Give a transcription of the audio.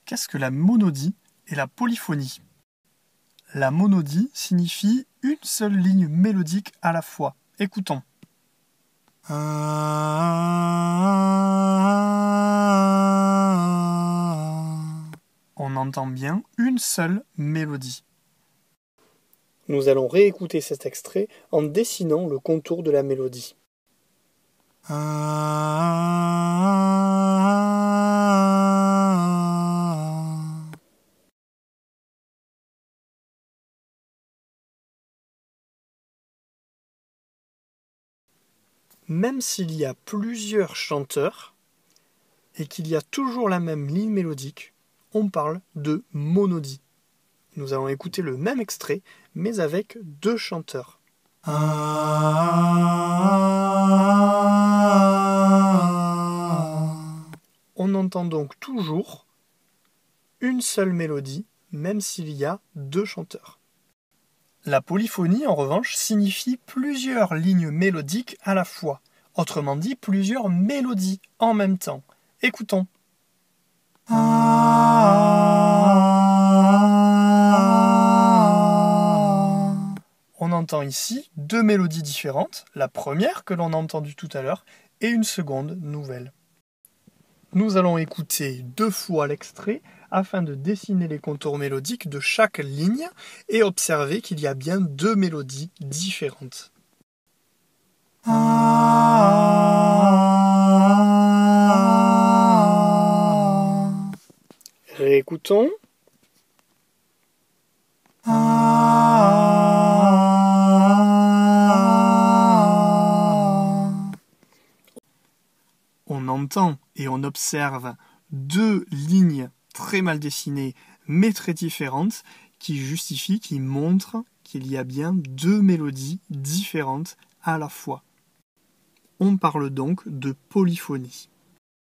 Qu'est-ce que la monodie et la polyphonie? La monodie signifie une seule ligne mélodique à la fois. Écoutons. On entend bien une seule mélodie. Nous allons réécouter cet extrait en dessinant le contour de la mélodie. Même s'il y a plusieurs chanteurs et qu'il y a toujours la même ligne mélodique, on parle de monodie. Nous allons écouter le même extrait, mais avec deux chanteurs. On entend donc toujours une seule mélodie, même s'il y a deux chanteurs. La polyphonie, en revanche, signifie plusieurs lignes mélodiques à la fois. Autrement dit, plusieurs mélodies en même temps. Écoutons. On entend ici deux mélodies différentes, la première que l'on a entendue tout à l'heure et une seconde nouvelle. Nous allons écouter deux fois l'extrait afin de dessiner les contours mélodiques de chaque ligne et observer qu'il y a bien deux mélodies différentes. Réécoutons. On entend et on observe deux lignes très mal dessinées mais très différentes qui justifient, qui montrent qu'il y a bien deux mélodies différentes à la fois. On parle donc de polyphonie.